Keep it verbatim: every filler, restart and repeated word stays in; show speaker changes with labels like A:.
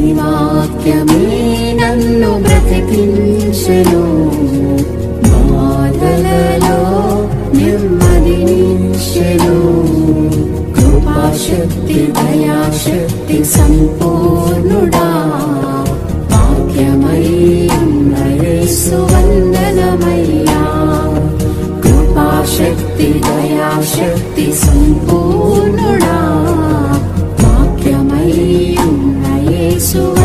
A: వాక్యమే నన్ను బ్రతికించెను, బాధలలో నెమ్మదినిచ్చెను. కృపాశక్తి దయాశక్తి సంపూర్ణుడా, వాక్యమై ఉన్న యేసు వందనమయ్యా. కృపాశక్తి దయాశక్తి సంపూర్ణుడా, వాక్యమై ఉన్న యేసు